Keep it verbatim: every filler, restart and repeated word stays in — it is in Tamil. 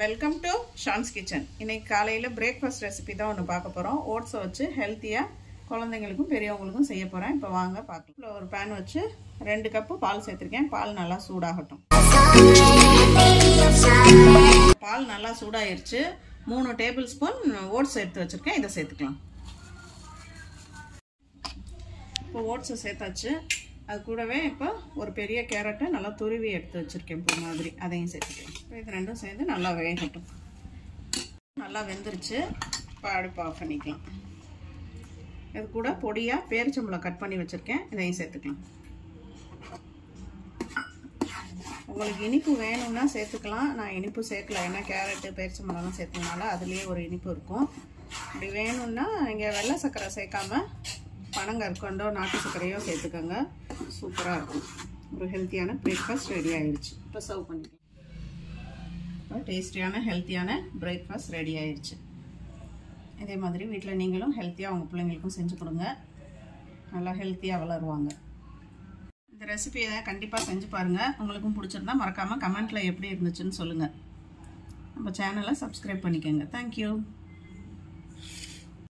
Welcome to ஷான்ஸ் kitchen. இன்னைக்கு காலையில் பிரேக்ஃபாஸ்ட் ரெசிபி தான் ஒன்று பார்க்க போகிறோம். ஓட்ஸை வச்சு ஹெல்த்தியாக குழந்தைங்களுக்கும் பெரியவங்களுக்கும் செய்ய போகிறேன். இப்போ வாங்க பார்க்கலாம். ஒரு பேன் வச்சு ரெண்டு கப்பு பால் சேர்த்துருக்கேன். பால் நல்லா சூடாகட்டும். பால் நல்லா சூடாயிருச்சு. மூணு டேபிள் ஸ்பூன் ஓட்ஸ் எடுத்து வச்சுருக்கேன். இதை சேர்த்துக்கலாம். இப்போ ஓட்ஸை சேர்த்தாச்சு. அது கூடவே இப்போ ஒரு பெரிய கேரட்டை நல்லா துருவி எடுத்து வச்சுருக்கேன். இப்போ மாதிரி அதையும் சேர்த்துக்கலாம். இப்போ இது ரெண்டும் சேர்ந்து நல்லா வேகட்டும். நல்லா வெந்துருச்சு. இப்போ அடுப்பு ஆஃப் பண்ணிக்கலாம். இது கூட பொடியாக பேரிச்சம்பழம் கட் பண்ணி வச்சுருக்கேன். இதையும் சேர்த்துக்கலாம். உங்களுக்கு இனிப்பு வேணும்னா சேர்த்துக்கலாம். நான் இனிப்பு சேர்க்கல, ஏன்னா கேரட்டு பேரிச்சம்பழம்லாம் சேர்த்ததுனால அதுலேயே ஒரு இனிப்பு இருக்கும். அப்படி வேணும்னா இங்கே வெள்ளை சர்க்கரை சேர்க்காம பனங்கற்கண்டோ நாட்டு சர்க்கரையோ சேர்த்துக்கோங்க. சூப்பராக இருக்கும். ஒரு ஹெல்த்தியான பிரேக்ஃபாஸ்ட் ரெடி ஆயிடுச்சு. இப்போ சர்வ் பண்ணிக்கலாம். இப்போ டேஸ்டியான ஹெல்த்தியான பிரேக்ஃபாஸ்ட் ரெடி ஆயிடுச்சு. இதே மாதிரி வீட்டில் நீங்களும் ஹெல்த்தியாக உங்கள் பிள்ளைங்களுக்கும் செஞ்சு கொடுங்க. நல்லா ஹெல்த்தியாக வளருவாங்க. இந்த ரெசிபியை கண்டிப்பாக செஞ்சு பாருங்கள். உங்களுக்கும் பிடிச்சிருந்தா மறக்காமல் கமெண்ட்டில் எப்படி இருந்துச்சுன்னு சொல்லுங்கள். நம்ம சேனலை சப்ஸ்கிரைப் பண்ணிக்கோங்க. தேங்க்யூ.